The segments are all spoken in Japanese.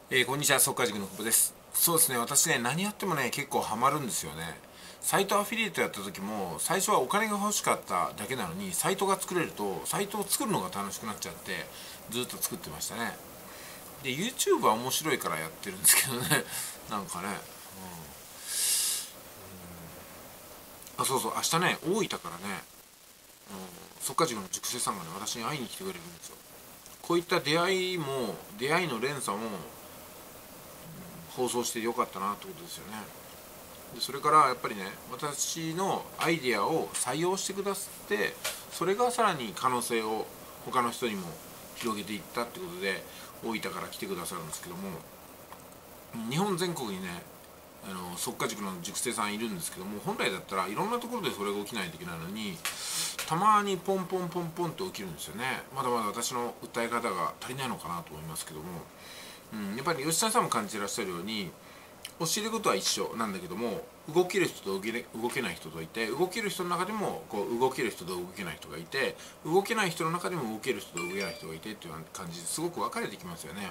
こんにちは、速稼塾の久保です。そうですね、私ね、何やってもね、結構ハマるんですよね。サイトアフィリエイトやった時も、最初はお金が欲しかっただけなのに、サイトが作れると、サイトを作るのが楽しくなっちゃって、ずっと作ってましたね。で、YouTube は面白いからやってるんですけどね、なんかね、そうそう、明日ね、大分からね、速稼塾の塾生さんがね、私に会いに来てくれるんですよ。こういった出会いの連鎖も放送してよかったなってことですよね。でそれからやっぱりね、私のアイデアを採用してくださって、それがさらに可能性を他の人にも広げていったってことで、大分から来てくださるんですけども、日本全国にね、速稼塾の塾生さんいるんですけども、本来だったらいろんなところでそれが起きないといけないのに、たまにポンポンポンポンって起きるんですよね。まだまだ私の訴え方が足りないのかなと思いますけども、やっぱり吉田さんも感じてらっしゃるように、教えることは一緒なんだけども、動ける人と動けない人といて、動ける人の中でも動ける人と動けない人がいて、動けない人の中でも動ける人と動けない人がいてっていう感じですごく分かれてきますよね。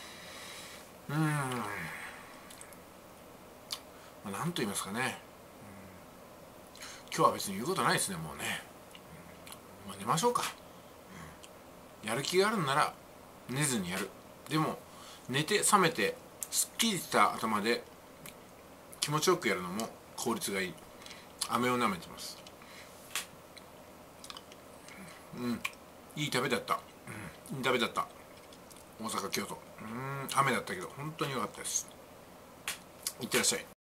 なんと言いますかね、今日は別に言うことないですね、もうね。寝ましょうか。やる気があるんなら寝ずにやる。でも寝て覚めてすっきりした頭で気持ちよくやるのも効率がいい。飴を舐めてます。いい旅だった、いい旅だった。大阪京都、雨だったけど本当に良かったです。いってらっしゃい。